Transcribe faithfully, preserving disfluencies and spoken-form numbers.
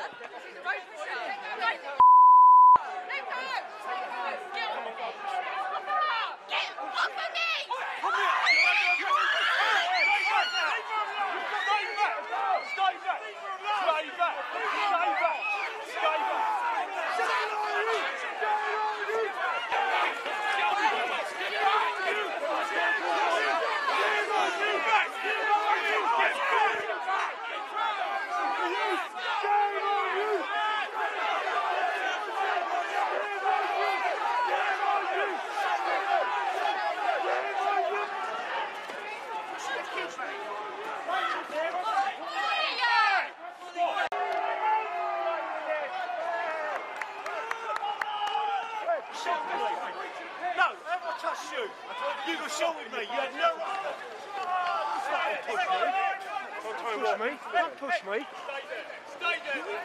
No, have I touched you? You've assaulted me. You had no right. Don't push me. Don't push me. Stay there. Stay there.